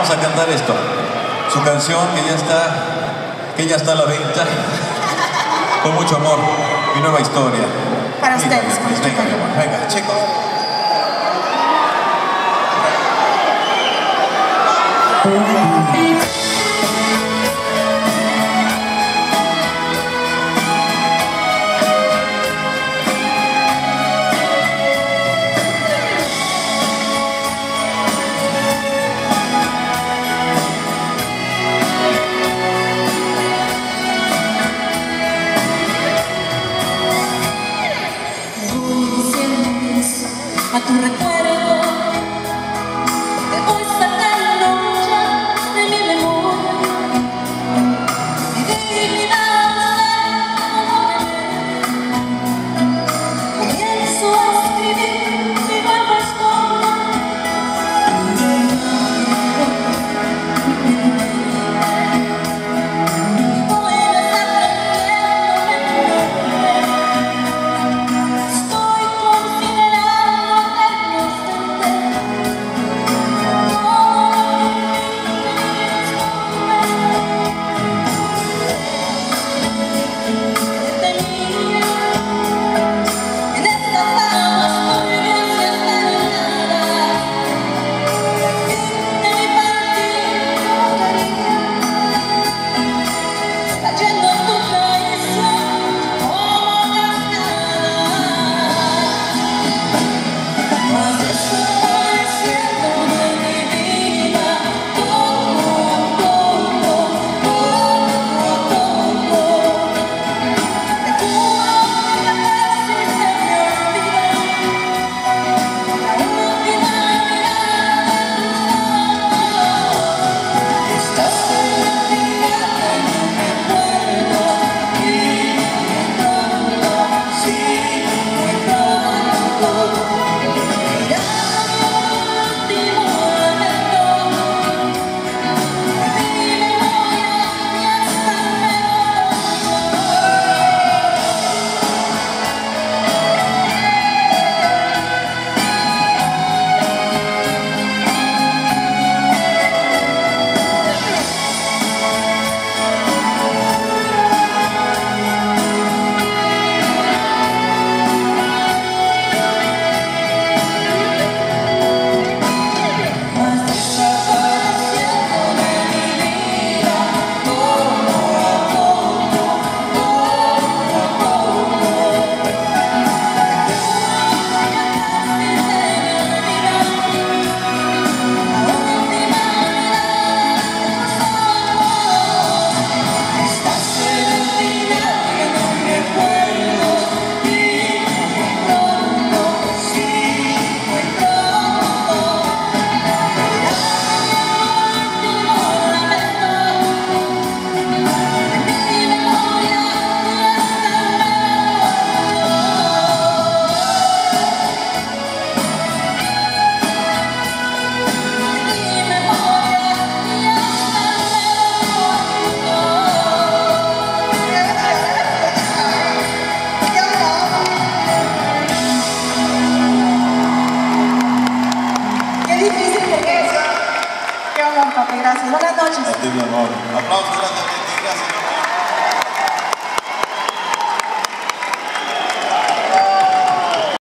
vamos a cantar esto. Su canción que ya está a la venta. Con mucho amor, mi nueva historia. Para ustedes. Venga, chicos. A tu recuerdo te voy sacando ya de mi memoria. Mi dignidad comienzo a escribir mi nueva historia. Voy Gracias. Buenas noches. A ti, mi amor. Aplausos.